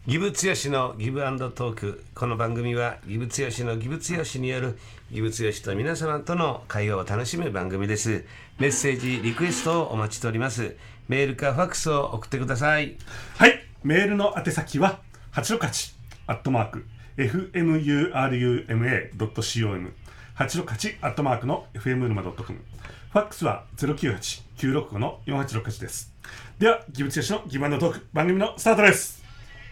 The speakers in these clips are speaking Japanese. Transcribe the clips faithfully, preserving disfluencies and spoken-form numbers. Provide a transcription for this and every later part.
ギブツヨシのギブアンドトーク。この番組はギブツヨシのギブツヨシによるギブツヨシと皆様との会話を楽しむ番組です。メッセージリクエストをお待ちしております。メールかファックスを送ってください。 はい、メールの宛先ははちろくはちアットマーク エフエムユーアールユーエムエードットコム はちろくはちアットマークの エフエム 沼 ドットコム、 ファックスは ゼロきゅうはちきゅうろくごのよんはちろくはちです。ではギブツヨシのギブアンドトーク番組のスタートです。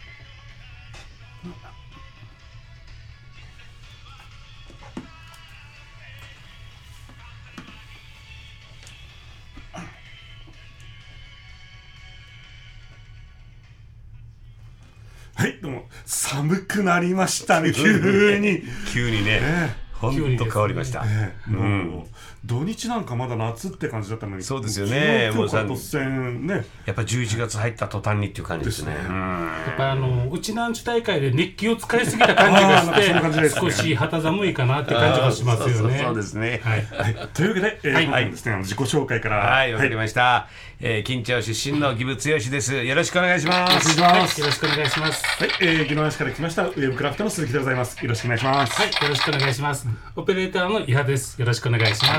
はい、どうも。寒くなりましたね、急に。 急にね、えー、ほんと変わりました。 えー、もう、土日なんかまだ夏って感じだったのに。 そうですよね。 もう今日から突然ね。 やっぱじゅういちがつ入った途端にっていう感じですね。 ですね。やっぱあのうちなんち大会で熱気を使いすぎた感じがして、少し肌寒いかなって感じがしますよね。 そうそうそうですね。 はい。はい、というわけで、えー、はい、今回ですね、自己紹介から。 はい、わかりました。はい、えー、金町出身のギブツヨシです。よろしくお願いします。 はい、よろしくお願いします。 はい、えー、宜野湾市から来ましたウェブクラフトの鈴木でございます。よろしくお願いします。 はい、よろしくお願いします。オペレーターの伊波です。よろしくお願いします。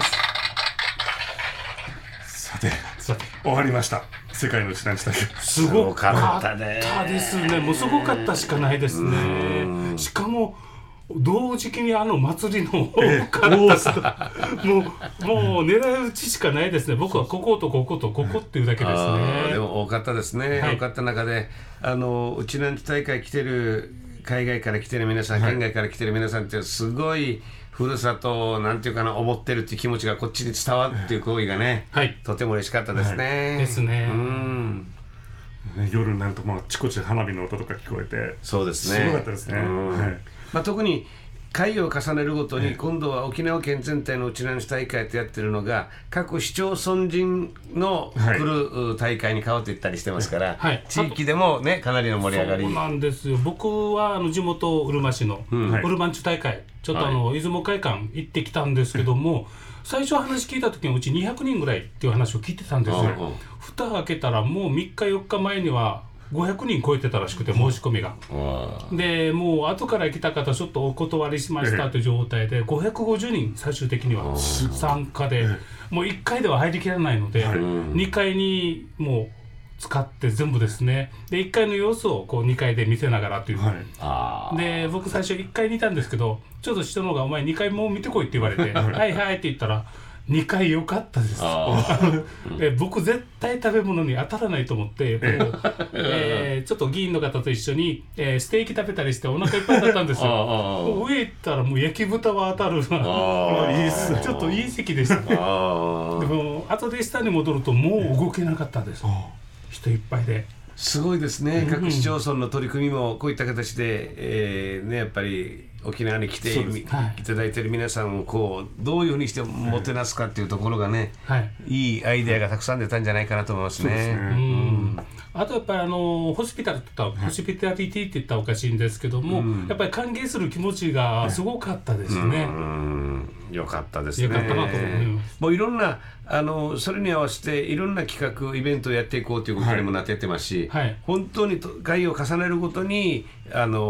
さて、さて終わりました。世界のうちなんち大会。 すごかったですね。もうすごかったしかないですね。しかも同時期にあの祭りの多かったさ、もうもう狙い撃ちしかないですね。僕はこことこことここっていうだけですね。 でも多かったですね。はい、多かった中で、あのうちなんち大会来てる海外から来てる皆さん、はい、県外から来てる皆さんってすごいふるさとをなんていうかな思ってるっていう気持ちがこっちに伝わるっていう行為がね、はい、とても嬉しかったですね。 はい、ですね。 うん。 夜になるとまあちこち花火の音とか聞こえて、 そうですね。 すごかったですね。はい、まあ、特に回を重ねるごとに今度は沖縄県全体のうちなんち大会とやってるのが各市町村人の来る大会に変わっていったりしてますから、はい、地域でもねかなりの盛り上がり。 そうなんですよ。僕はあの地元うるま市のうるまんち大会、ちょっとあの、はい、出雲会館行ってきたんですけども、最初話聞いた時にうちにひゃくにんぐらいっていう話を聞いてたんですよ。蓋開けたらもうみっかよっかまえにはごひゃくにん超えてたらしくて、申し込みが。でもう後から来た方ちょっとお断りしましたという状態でごひゃくごじゅうにん最終的には参加で、もういっかいでは入りきらないのでにかいにもう使って全部ですね。でいっかいの様子をこうにかいで見せながらという、はい、で僕最初いっかいにいたんですけど、ちょっと人の方がお前にかいも見てこいって言われてはいはいって言ったらにかい良かったですえ僕絶対食べ物に当たらないと思って、えー、ちょっと議員の方と一緒に、えー、ステーキ食べたりしてお腹いっぱいだったんですよ。上行ったらもう焼き豚は当たるあいいっすちょっといい席でしたね。でも後で下に戻るともう動けなかったです。人いっぱいで。 すごいですね。各市町村の取り組みもこういった形で、えーね、やっぱり沖縄に来て い,、はい、いただいている皆さんをこうどういうふうにしてもてなすかっていうところがね、はい、いいアイデアがたくさん出たんじゃないかなと思いますね。そうですね。うん、 あとやっぱりあのホスピタルって言った、はい、ホスピタリティって言ったらおかしいんですけども、うん、やっぱり歓迎する気持ちがすごかったですね。 うんよかったですね。 よかったなと思います。 もういろんなあのそれに合わせていろんな企画イベントをやっていこうということにもなってやってますし、はい、本当に会を重ねるごとにあの、うん、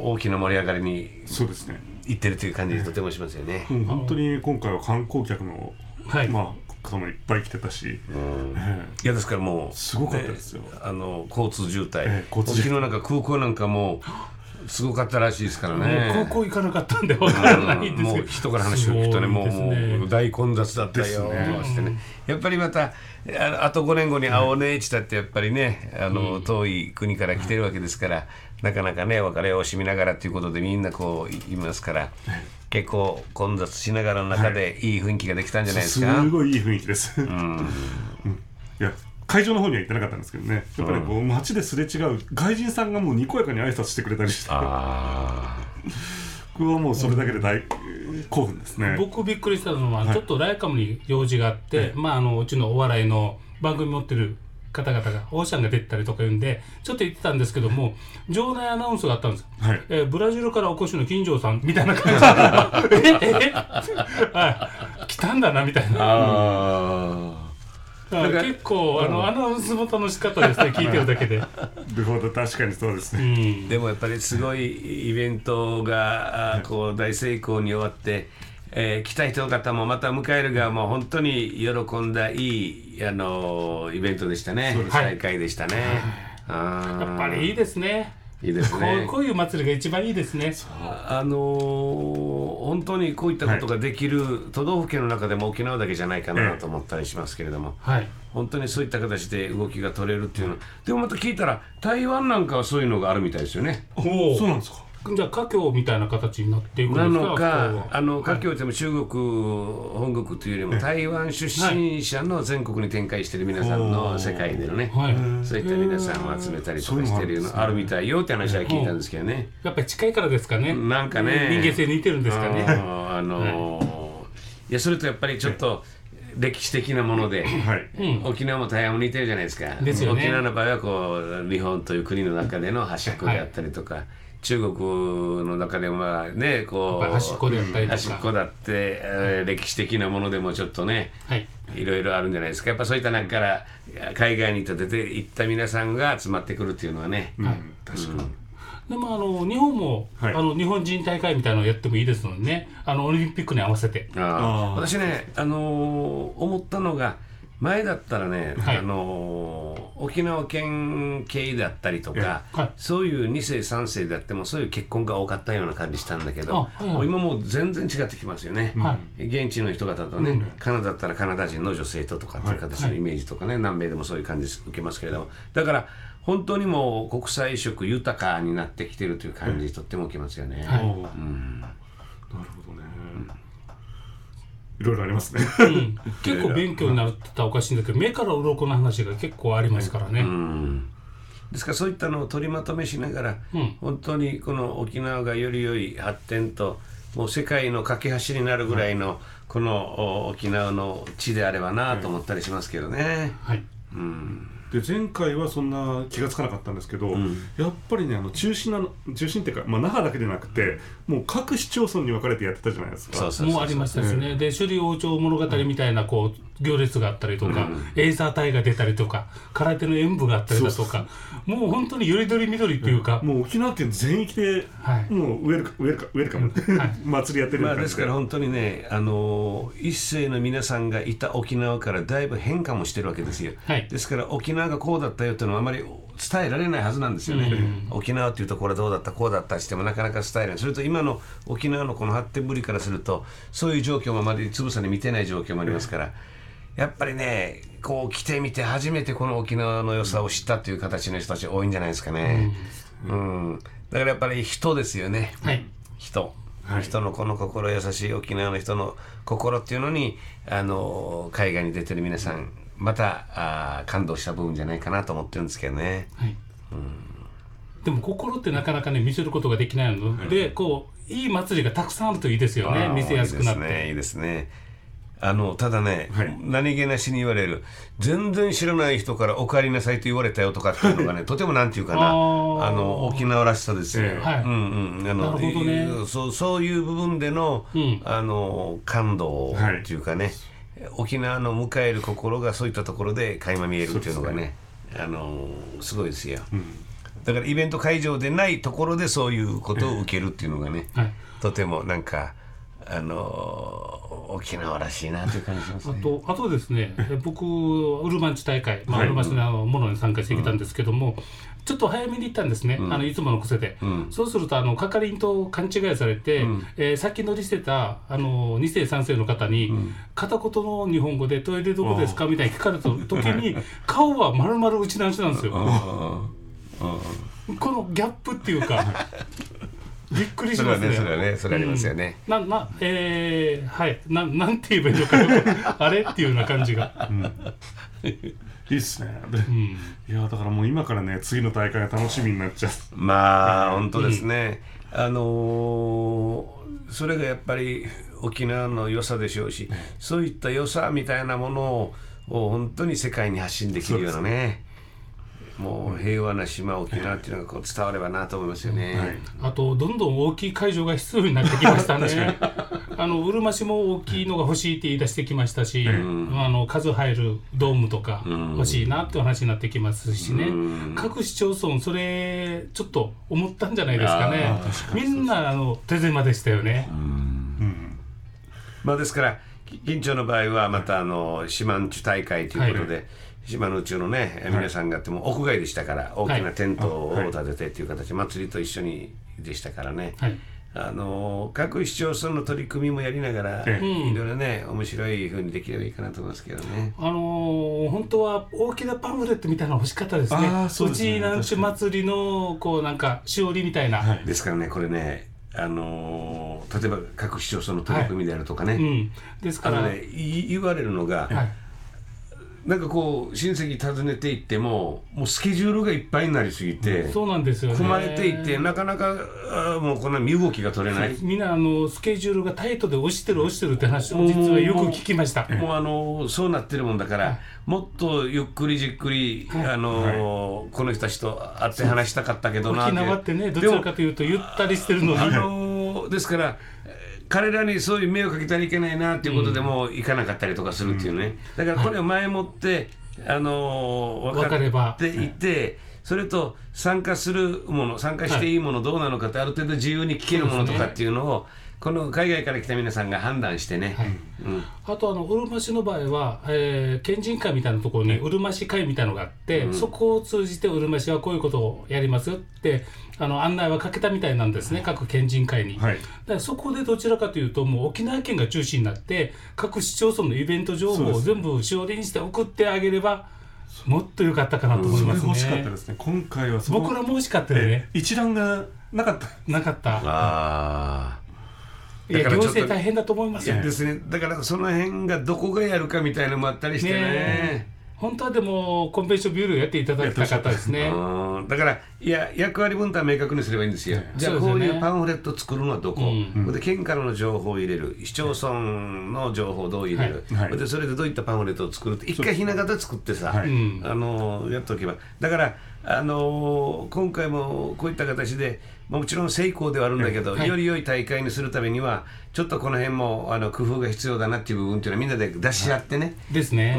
大きな盛り上がりにそうですね行ってるという感じがとてもしますよね。 うん、本当に今回は観光客の、はい、まあ方もいっぱい来てたし、うんえー、いやですからもうすごかったですよ、ね、 あの交通渋滞、 えー、交通昨日なんか空港なんかもすごかったらしいですからね。 空港行かなかったんで分からないんですけど、 もう人から話を聞くとね、もう、もう大混雑だったよしてね。やっぱりまたあ, あとごねんごに会おうねって言ったってやっぱりね、あの遠い国から来てるわけですから、なかなかね別れを惜しみながらということでみんなこう言いますから、結構混雑しながらの中でいい雰囲気ができたんじゃないですか。 すごいいい雰囲気です。うん、いや会場の方には行ってなかったんですけどね、やっぱりこう街ですれ違う外人さんがもうにこやかに挨拶してくれたりして、あ僕はもうそれだけで大興奮ですね。 僕びっくりしたのは、はい、ちょっとライカムに用事があって、はい、まああのうちのお笑いの番組持ってる方々がオーシャンが出てたりとか言うんでちょっと言ってたんですけども、場内アナウンスがあったんです、はいえー、ブラジルからお越しの金城さんみたいな感じでええ、はい、来たんだなみたいな。あ結構あのアナウンスも楽しかったですね、聞いてるだけで。 なるほど、確かにそうですうね。 ん、 でもやっぱりすごいイベントがあこう大成功に終わって、えー来た人の方もまた迎える側も本当に喜んだいいあのイベントでしたね。 そうです大会でしたね。あーやっぱりいいですね。 いいですこうね。 こういう祭りが一番いいですね。 あのー本当にこういったことができる都道府県の中でも沖縄だけじゃないかなと思ったりしますけれども、 はい。 本当にそういった形で動きが取れるっていうの、でもまた聞いたら台湾なんかはそういうのがあるみたいですよね。 おそうなんですか。 じゃあ華僑みたいな形になっていくんですか。 なのか、 こうあの華僑でも中国本国というよりも台湾出身者の全国に展開している皆さんの世界でのね、 はい、 そういった皆さんを集めたりとかしてるのあるみたいよって話は聞いたんですけどね。 やっぱり近いからですかね。 なんかね、 人間性似てるんですかね。 あのーいやそれとやっぱりちょっと歴史的なもので、 はい。 うん、 沖縄も台湾も似てるじゃないですか。 ですよね沖縄の場合はこう日本という国の中での端っこであったりとか、中国の中でもまあねこうやっぱり端っこであったりとか端っこだって、えー歴史的なものでもちょっとねはい。 いろいろあるんじゃないですか。やっぱそういった中から海外に出て行った皆さんが集まってくるっていうのはね、 うん、確かに。 でもあの日本も、 はいあの日本人大会みたいなのをやってもいいですのでね。あのオリンピックに合わせて。 ああー私ね、あのー思ったのが前だったらね、 はいあのー沖縄県系であったりとか、 はいそういうに世さん世であってもそういう結婚が多かったような感じしたんだけど、 あはいはいもう今もう全然違ってきますよね、 は現地の人方とね、カナダだったらカナダ人の女性ととかっていう形のイメージとかね、南米でもそういう感じ受けますけれども、だから本当にもう国際色豊かになってきてるという感じ、とっても受けますよね。 はいおーなるほどね。いろいろありますね。 うん、結構勉強になるって言ったらおかしいんだけど、目から鱗の話が結構ありますからね。 うんですからそういったのを取りまとめしながら、 うん本当にこの沖縄がより良い発展ともう世界の架け橋になるぐらいのこのお沖縄の地であればなと思ったりしますけどね。 はい。 うんで前回はそんな気がつかなかったんですけど、 んやっぱりねあの中心なの中心っていうか、まあ、那覇だけでなくてもう各市町村に分かれてやってたじゃないですか。 そうそうそうそうもうありましたしね。で首里王朝物語みたいなこう行列があったりとか、エイサー隊が出たりとか、空手の演舞があったりだとか、もう本当によりどりみどりっていうか、 もう沖縄県全域で、 はいもうウェルカウェルカウェルカム、 はい祭りやってるよまあ、 うな感じですから本当にね、あのー一世の皆さんがいた沖縄からだいぶ変化もしてるわけですよ、 はいですから沖縄がこうだったよっていうのはあまり伝えられないはずなんですよね、沖縄っていうとこれどうだったこうだったしてもなかなか伝えられない。それと今の沖縄のこの発展ぶりからするとそういう状況もあまりつぶさに見てない状況もありますから、やっぱりねこう来てみて初めてこの沖縄の良さを知ったという形の人たち多いんじゃないですかね、うんだからやっぱり人ですよね、 はい。 人、 はい人のこの心優しい沖縄の人の心っていうのにあの海外に出てる皆さんまたあ感動した部分じゃないかなと思ってるんですけどね。 はい。でも心ってなかなかね見せることができないので、こういい祭りがたくさんあるといいですよね。 あー見せやすくなって。 いいですねいいですね。あのただね、 はい何気なしに言われる全然知らない人からお帰りなさいと言われたよとかっていうのがねとてもなんていうかなああーの沖縄らしさですよ、 ええはいうんうん、あのなるほどねそうそういう部分での、 うんあの感動っていうかね、沖縄の迎える心がそういったところで垣間見えるっていうのがねあのすごいですよ、だからイベント会場でないところでそういうことを受けるっていうのがね、 はい。 とてもなんかあの沖縄らしいなという感じしますね。 あと、あとですね、え僕、ウルマンチ大会、まあ、ウルマンチのものに参加してきたんですけども、ちょっと早めに行ったんですね、あのいつもの癖で。 んそうすると、あの係員と勘違いされて、えー先乗りしてたあのに世さん世の方に、片言の日本語で、トイレどこですかみたいに聞かれた時に、顔は丸々打ち直しなんですよ。このギャップっていうか、びっくりしますね。 それはねそれはねそれありますよね。 ななえー、はいななんて言えばいいのかよくあれっていうような感じが、 いいっすね。でうん、 いやだからもう今からね次の大会が楽しみになっちゃう。 まあ本当ですね、あのーそれがやっぱり沖縄の良さでしょうし、そういった良さみたいなものをを本当に世界に発信できるようなね、もう平和な島沖縄っていうのがこう伝わればなと思いますよね。 はいあとどんどん大きい会場が必要になってきましたね。 あのうるま市も大きいのが欲しいって言い出してきましたし、うん、あの数入るドームとか欲しいなっていう話になってきますしね、うん、各市町村それちょっと思ったんじゃないですかね。みんなあの手狭でしたよね。うんうん、 まあ、ですから近町の場合はまたあの四万十大会ということで、はい、島の宇宙のね、はい、皆さんがっても屋外でしたから大きなテントを立ててという形で祭りと一緒にでしたからね、はい、あの各市町村の取り組みもやりながら、うん、いろいろね面白い風にできればいいかなと思いますけどね。 あのー、本当は大きなパンフレットみたいなの欲しかったですね。あそうですね、うちなんち祭りのこうなんかしおりみたいな、はい、 ですからねこれねあのー、例えば各市町村の取り組みであるとかね、はい、うん、 ですからあのね言われるのが、はい、なんかこう親戚訪ねていってももうスケジュールがいっぱいになりすぎて、 うん、そうなんですよね、 組まれていってなかなかあもうこんな身動きが取れない。 みんなあのスケジュールがタイトで押してる押してるって話を実はよく聞きました。 もうあのそうなってるもんだから、はい、もっとゆっくりじっくり、はい、あの、はい、この人たちと会って話したかったけどなって。 沖縄ってねどちらかというとゆったりしてるのに、 あのですから彼らにそういう迷惑かけたらいけないなっていうことでも行かなかったりとかするっていうね、うん、だからこれを前もって、はい、あの分かっていて、それと参加するもの参加していいものどうなのかってある程度自由に聞けるものとかっていうのをこの海外から来た皆さんが判断してね、はい、 うん、あとあのうるま市の場合は、えー、県人会みたいなところにうるま市会みたいなのがあって、うん、そこを通じてうるま市はこういうことをやりますってあの案内はかけたみたいなんですね、各県人会に、はい、だからそこでどちらかというともう沖縄県が中心になって各市町村のイベント情報を全部しおりにして送ってあげればもっと良かったかなと思いますね。それ欲しかったですね。今回はその僕らも欲しかったよね。 一覧がなかったなかったあいや行政大変だと思いますよ。 ですね、だからその辺がどこがやるかみたいなのもあったりして ね, ね本当はでもコンベンションビュールやっていただきたかったですね。 だからいや役割分担明確にすればいいんですよ。じゃあこういうパンフレットを作るのはどこ、うん、で県からの情報を入れる、市町村の情報をどう入れる、はいはい、でそれでどういったパンフレットを作るって一回ひな形作ってさ、はい、あのやっておけば、だからあの今回もこういった形でもちろん成功ではあるんだけど、はい、より良い大会にするためにはちょっとこの辺もあの工夫が必要だなっていう部分っていうのはみんなで出し合ってね、はい、 ですね、 うん、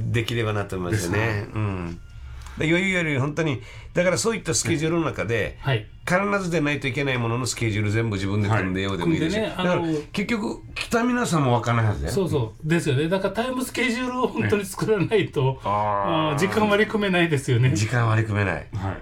できればなと思いますよね。うん、で余裕より本当にだからそういったスケジュールの中で、はい、必ずでないといけないもののスケジュール全部自分で組んでようでもいいですし、はいね、だから結局来た皆さんも分からないはずだよ。 そうそうですよね。だからタイムスケジュールを本当に作らないと、ね、あ時間割り組めないですよね。 時間割り組めない、 はい、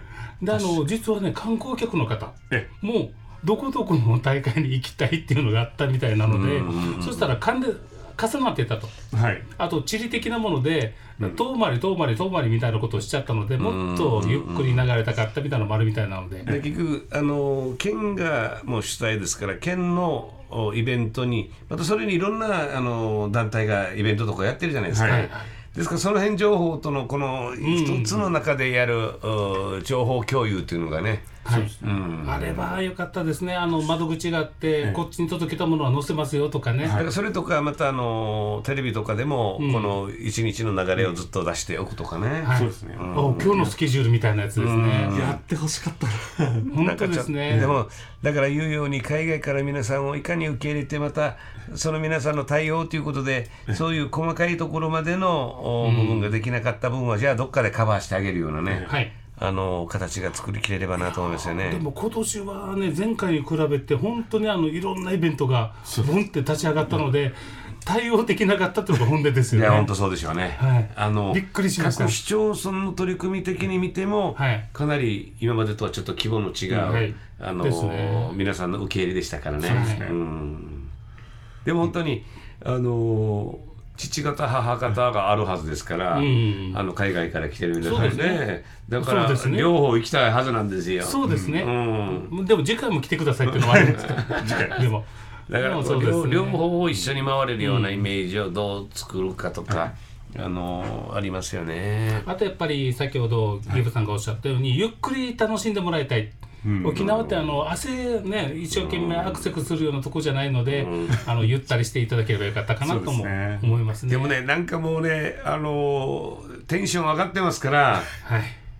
であの実はね観光客の方もうどこどこの大会に行きたいっていうのがあったみたいなので、そしたら関連重なってたと、はい、あと地理的なもので遠回り遠回り遠回りみたいなことをしちゃったので、もっとゆっくり流れたかったみたいなのもあるみたいなので、 で結局あの県がもう主催ですから県のイベントにまたそれにいろんなあの団体がイベントとかやってるじゃないですか、はい、ですからその辺情報とのこの一つの中でやる、うん、情報共有っていうのがね、 はい、うん、あればよかったですね。あの窓口があって、はい、こっちに届けたものは載せますよとかね、 はい、だからそれとかまたあのテレビとかでも、うん、この一日の流れをずっと出しておくとかね、うんはい、そうですね、うん、今日のスケジュールみたいなやつですね、 うん、やってほしかった本当ですね。 でもだから言うように海外から皆さんをいかに受け入れてまたその皆さんの対応ということでそういう細かいところまでの、うん、部分ができなかった分はじゃあどっかでカバーしてあげるようなね、はい、あの形が作りきれればなと思いますよね。 でも今年はね前回に比べて本当にあのいろんなイベントがボンって立ち上がったので対応できなかったというのが本音ですよね。 いや本当そうでしょうね、はい、あのびっくりしました。 各市町村の取り組み的に見ても、はい、かなり今までとはちょっと規模の違う、はい、あのね、皆さんの受け入れでしたからね。そうですね、うん、でも本当にあの父方母方があるはずですから、うん、あの海外から来てる皆さん ね, ねだから、ね、両方行きたいはずなんですよ。 そうですね、うん、でも次回も来てくださいっていうのもあるんですけど次回でもだから、ね、両, 両方を一緒に回れるようなイメージをどう作るかとか、うん、あのありますよね。 あとやっぱり先ほどギブさんがおっしゃったように、はい、ゆっくり楽しんでもらいたい。うん、沖縄ってあの汗ね一生懸命アクセスするようなとこじゃないので、うん、あのゆったりしていただければよかったかなとも思いますね。 でもねなんかもうねあのテンション上がってますから、はい、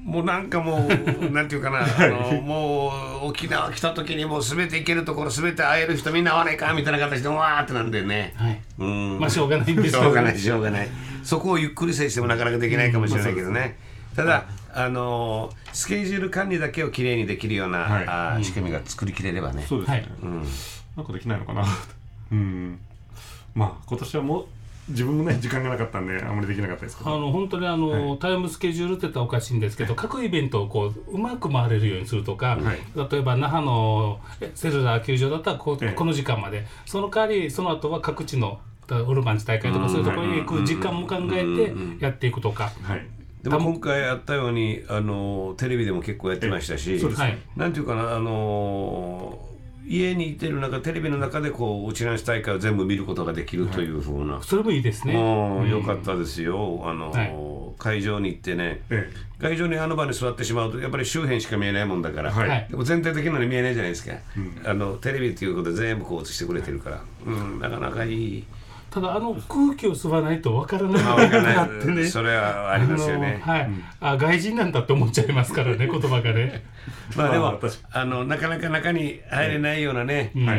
もうなんかもうなんていうかな、あのもう沖縄来た時にもう全て行けるところ全て会える人みんな会わないかみたいな形でわーってなんでね、 はい、 うん、 まあしょうがないんですけど、 しょうがないしょうがないそこをゆっくり接してもなかなかできないかもしれないけどね、うん、ただあのスケジュール管理だけをきれいにできるような、はい、あ仕組みが作りきれればね、 そうですね、うん、なんかできないのかなうんまあ今年はもう自分もね時間がなかったんであんまりできなかったですけど、 あの本当にあの、はい、タイムスケジュールって言ったらおかしいんですけど、各イベントをこううまく回れるようにするとか、はい、例えば那覇のセルラー球場だったらこう、ええ、この時間まで、その代わりその後は各地のオルバンチ大会とかそういうところに行く時間も考えてやっていくとか、はい、 でも今回あったようにあのテレビでも結構やってましたし、なんていうかな、あの家にいてる中テレビの中でこううちなし大会を全部見ることができるというふうな、はい、 それもいいですね、 うん、よかったですよ。あの、はい、会場に行ってね、ええ、会場にあの場に座ってしまうとやっぱり周辺しか見えないもんだから、はい、でも全体的なのに見えないじゃないですか、うん、あのテレビっていうことで全部こう映してくれてるから、うん、なかなかいい。 ただあの空気を吸わないとわからないことがあってね、 それはありますよね。 はい、うん、あ外人なんだって思っちゃいますからね言葉がね。 まあでもあのなかなか中に入れないようなね、はい、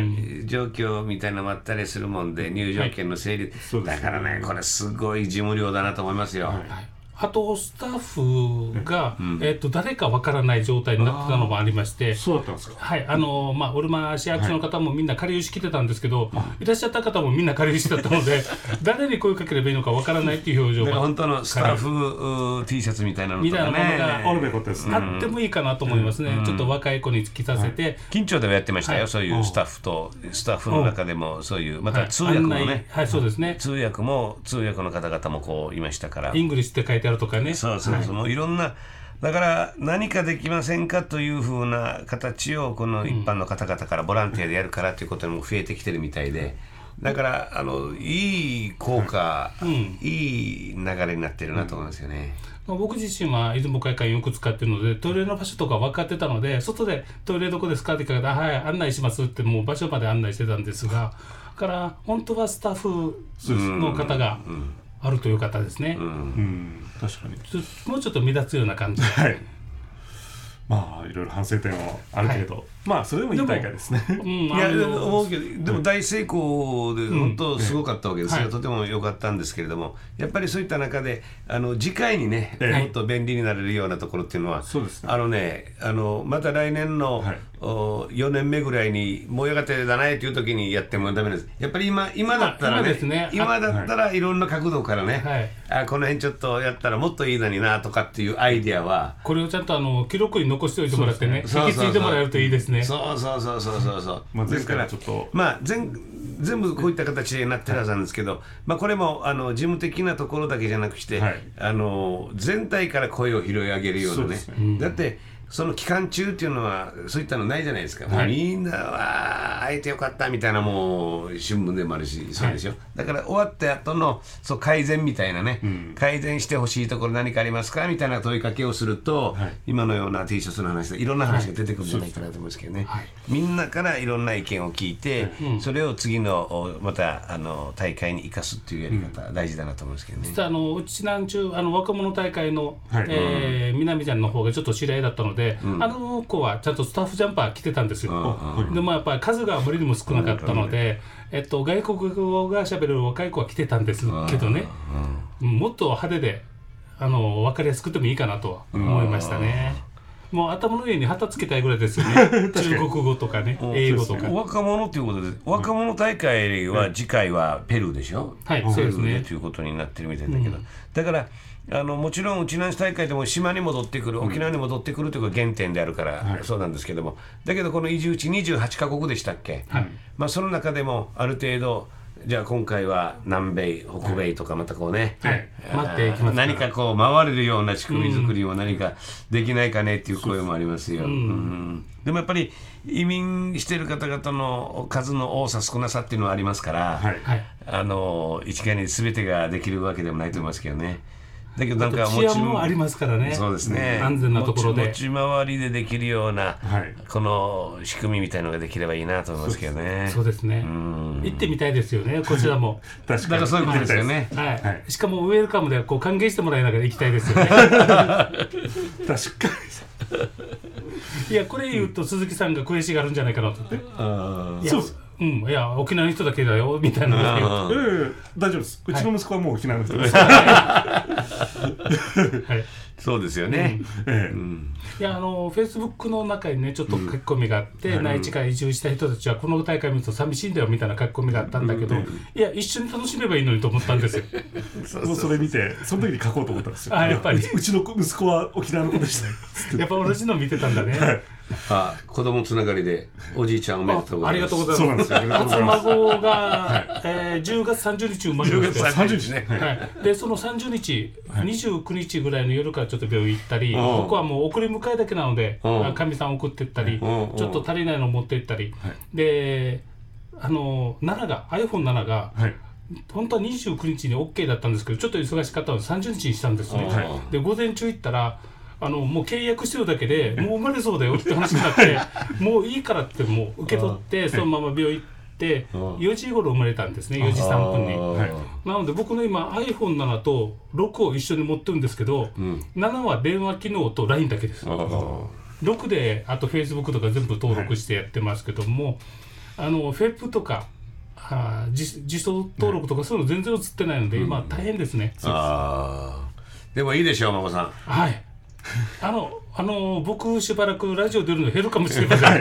状況みたいなのもあったりするもんで入場券の整理、はい、だからねこれすごい事務量だなと思いますよ。はい、 あとスタッフが、うんえー、と誰かわからない状態になってたのもありまして、 そうだったんですか。 はい、あのまあオルマ市役所の方もみんなかりゆし来てたんですけど、はい、いらっしゃった方もみんなかりゆしだったので誰に声かければいいのかわからないっていう表情が本当のスタッフ T シャツみたいなのとかねみたいなものがあるべきことですね。 あってもいいかなと思いますね、うん、ちょっと若い子に着させて、はい、 近町でもやってましたよ、はい、そういうスタッフとスタッフの中でもそういうまた通訳もね、 はいはい、そうですね、 通訳も通訳の方々もこういましたから、 イングリッシュって書いてあるとかね、 そうそうそう、はい、もういろんなだから何かできませんかというふうな形をこの一般の方々からボランティアでやるからということも増えてきてるみたいで、だからあのいい効果、うん、いい流れになってるなと思いますよね。 うん、僕自身は出雲会館よく使ってるのでトイレの場所とか分かってたので外でトイレどこですかって聞かれたらはい案内しますってもう場所まで案内してたんですが、だから本当はスタッフの方があるという方ですね。うんうん、 確かにもうちょっと目立つような感じで、はい、 まあいろいろ反省点はあるけど、はい、まあそれでもいい大会ですね。 うん、いや思うけどでも大成功で本当すごかったわけですよ、うんはい、とても良かったんですけれども、やっぱりそういった中であの次回にね、はい、もっと便利になれるようなところっていうのは、そうですね、あのねあのまた来年の、はい、およねんめぐらいにもうやがてだないという時にやってもダメです。やっぱり今今だったらね、今ね、今だったらいろんな角度からね、はい、あこの辺ちょっとやったらもっといいのになとかっていうアイディアはこれをちゃんとあの記録に残しておいてもらってね、引き継いでもらえるといいですね。 そうそうそうそうそうそう、まあ、ですからちょっとまあ全全部こういった形になってるはずなんですけど、はい、まあ、これもあの事務的なところだけじゃなくして、はい、あの全体から声を拾い上げるようなね、ね、うん、だってその期間中っていうのはそういったのないじゃないですか、はい、みんなは会えてよかったみたいなもう新聞でもあるしそうでしょ、はい、だから終わった後のそう改善みたいなね、うん、改善してほしいところ何かありますかみたいな問いかけをすると、はい、今のような T シャツの話でいろんな話が出てくるんじゃないかなと思うんですけどね、はい、みんなからいろんな意見を聞いて、はい、それを次のまたあの大会に生かすっていうやり方、うん、大事だなと思うんですけどね。 実はあのうちなんちゅうあの若者大会の、はい、えー、南ちゃんの方がちょっと知り合いだったので、うん、あの子はちゃんとスタッフジャンパー着てたんですよ。でもやっぱり数があまりにも少なかったので、えっと、外国語がしゃべる若い子は着てたんですけどね、もっと派手であの分かりやすくてもいいかなとは思いましたね。もう頭の上に旗つけたいぐらいですよね中国語とかね英語とか。 若者ということで若者大会は次回はペルーでしょ、 はい、そうですねということになってるみたいだけど、うん、だからあのもちろんうちなし大会でも島に戻ってくる、沖縄に戻ってくるというのが原点であるから、うん、そうなんですけども、だけどこの移住地にじゅうはちカ国でしたっけ、はい、まあ、その中でもある程度じゃあ今回は南米北米とかまたこうね、 はい、待っていきますから何かこう回れるような仕組み作りを何かできないかねっていう声もありますよ、うんうん、でもやっぱり移民している方々の数の多さ少なさっていうのはありますから、はい、あの一概に全てができるわけでもないと思いますけどね。 だけどなんか治安もありますからね。 そうですね、 安全なところで持ち回りでできるような、 はい、 この仕組みみたいのができればいいなと思いますけどね。 そうですね、行ってみたいですよね、こちらも。 確かに、 だからそういうことですよね。 はい、はい、しかもウェルカムでこう歓迎してもらいながら行きたいですよね。 確かに。いや、これ言うと鈴木さんが悔しがるんじゃないかなと思って。 あそうです。 うん、いや沖縄の人だけだよみたいなのがええ大丈夫です。うちの息子はもう沖縄の人です。 はい、 そうですよね。 いや、あのフェイスブックの中にねちょっと書き込みがあって、うん、内地から移住した人たちはこの大会見ると寂しいんだよみたいな書き込みがあったんだけど、うん、いや一緒に楽しめばいいのにと思ったんですよ。 もうそれ見てその時に書こうと思ったんですよ。 あ、やっぱりうちの息子は沖縄の子でした。 やっぱ同じの見てたんだね。 はい、 あ、子供つながりでおじいちゃんおめでとうございます。 ありがとうございます。そうなんですよ。初孫が、はい、えー、じゅうがつさんじゅうにち生まれまして、 じゅうがつさんじゅうにちね。 はい。でそのさんじゅうにち、はい、にじゅうくにちぐらいの夜からちょっと病院行ったり、僕はもう送り迎えだけなので、かみさん送ってったり、ちょっと足りないの持って行ったり、はい、で、あのななが アイフォンなな が、はい、本当はにじゅうくにちに OK だったんですけど、ちょっと忙しかったのでさんじゅうにちにしたんですね。はい、で午前中行ったら。あのもう契約してるだけでもう生まれそうだよって話になってもういいからってもう受け取ってそのまま病院行ってよじ頃生まれたんですね。よじさんぷんに。なので僕の今 アイフォンなな とろくを一緒に持ってるんですけど、うん、ななは電話機能と ライン だけです。ろくであと Facebook とか全部登録してやってますけども、はい、あの フェイプ とかあ 自, 自動登録とかそういうの全然映ってないので、うん、今大変ですね。 あでもいいでしょう孫さん。 はい、あの、あの僕しばらくラジオ出るの減るかもしれません。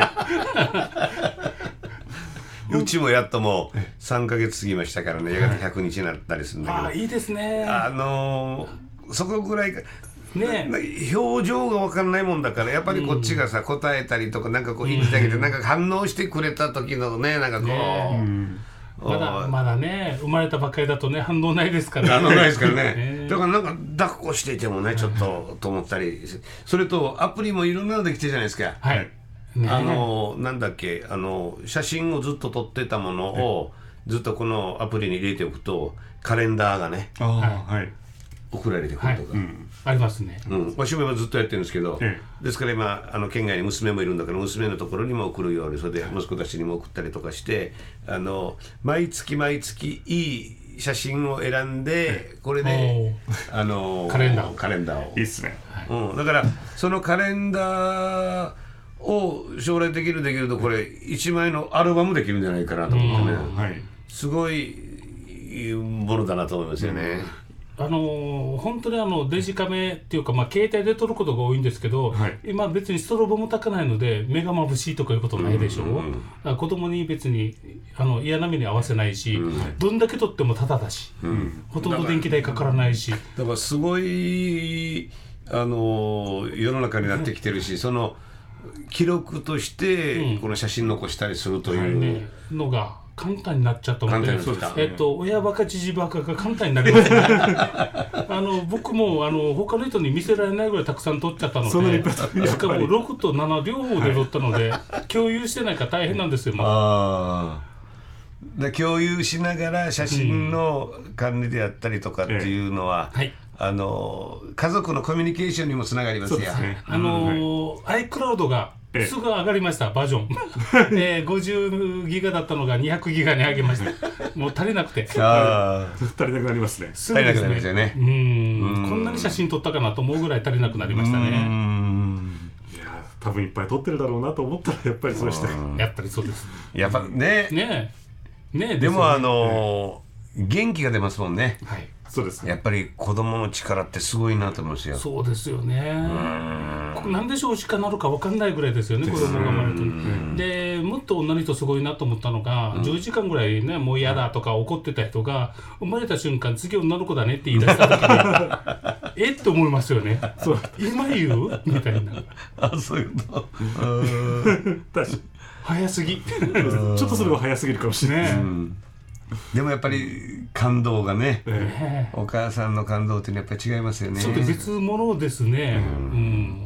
うちもやっともうさんかげつ過ぎましたからね、やがてひゃくにちになったりするんだけど、 あ、いいですね。 あのー、そこぐらいかね、表情が分かんないもんだからやっぱりこっちがさ、うん、答えたりとかなんかこう言ってあげて、うん、なんか反応してくれた時のね、なんかこう、ね、うんまだまだね生まれたばっかりだとね反応ないですからね。 反応ないですからね。だからなんか抱っこしていてもねちょっとと思ったり、それとアプリもいろんなのできてるじゃないですか。 はい。 ね、あのなんだっけあの写真をずっと撮ってたものをずっとこのアプリに入れておくとカレンダーがね、 あ、はい、 送られてくるとか、はい、うん、 ありますね。 うん、私も今ずっとやってるんですけど、ええ、ですから今あの県外に娘もいるんだから娘のところにも送るようにそれで息子たちにも送ったりとかしてあの毎月毎月いい写真を選んでこれであのカレンダーカレンダーをいいっすね、 うん、だからそのカレンダーを将来できるできるとこれいちまいのアルバムできるんじゃないかなと思ってね、はい、すごいものだなと思いますよね。 あのー、本当にあのデジカメっていうか、まあ、携帯で撮ることが多いんですけど、はい、今別にストロボも高ないので目が眩しいとかいうことないでしょ、うんうん、だから子供に別にあの嫌な目に合わせないし、うん、どんだけ撮ってもタダだし、うん、ほとんど電気代かからないし、 だから、だからすごいあの世の中になってきてるし、その記録としてこの写真残したりするという、 うんね、のが簡単になっちゃったので、えっと、親バカ父バカが簡単になりますね。あの僕もあの他の人に見せられないぐらいたくさん撮っちゃったので、しかもろくとなな両方で撮ったので、はい、共有してないから大変なんですよ。 あで共有しながら写真の管理であったりとかっていうのは、うんはい、あの家族のコミュニケーションにもつながりますよ。そうですね、 あのーはい、iCloud がすぐ上がりました、バージョン、えー、ごじゅうギガだったのがにひゃくギガに上げました。もう足りなくてあ足りなくなりますね。 足りなくなりますよね。 うんうんこんなに写真撮ったかなと思うぐらい足りなくなりましたね。 うんいや多分いっぱい撮ってるだろうなと思ったらやっぱりそうでした。 やっぱりそうです。 やっぱねねねでもあのー、元気が出ますもんね。 はい、 そうですね、 やっぱり子供の力ってすごいなと思うんですよ。 そうですよね。なんで少子化なるか分かんないぐらいですよね、子供が生まれると。でもっと女の人すごいなと思ったのが、うん、じゅうじかんぐらいねもう嫌だとか怒ってた人が生まれた瞬間次女の子だねって言い出した時にえって思いますよね。そう今言うみたいな。 あそういうの確かに早すぎちょっとそれは早すぎるかもしれない、うんでもやっぱり感動がね、えー、お母さんの感動ってやっぱり違いますよね。 そうで別物ですね、うんうん、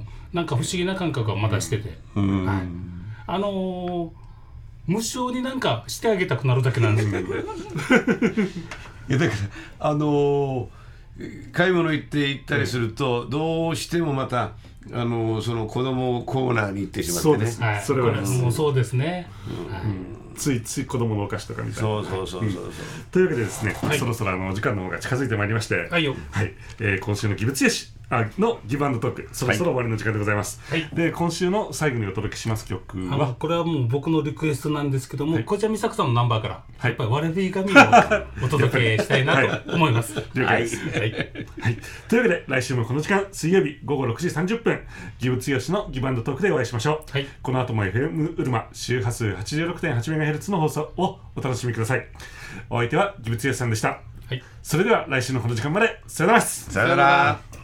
なんか不思議な感覚がまだしてて、うんはい、あのー、無償になんかしてあげたくなるだけなんですけどいやだからあのー、 買い物行って行ったりすると、うん、どうしてもまたあのその子供コーナーに行ってしまってね。 そうです、はい、それはもうそうですね、 うんはい、ついつい子供のお菓子とかみたいな。 そうそうそうそうそう、うん、 というわけでですね、はい、そろそろあのお時間の方が近づいてまいりまして、 はいよ、 はいえー、今週のギブツヨシのギブアンドトーク、そろそろ終わりの時間でございます、はい、で今週の最後にお届けします曲は、 これはもう僕のリクエストなんですけども、はい、小茶美咲さんのナンバーから、はい、やっぱり割れる紙をお届けしたいなと思います。 了解です、はいはいはい、というわけで来週もこの時間水曜日ごごろくじさんじゅっぷんギブツヨシのギブアンドトークでお会いしましょう、はい、この後も エフエム うるま周波数 はちじゅうろくてんはちメガヘルツ の放送をお楽しみください。お相手はギブツヨシさんでした、はい、それでは来週のこの時間までさよなら。 さよなら。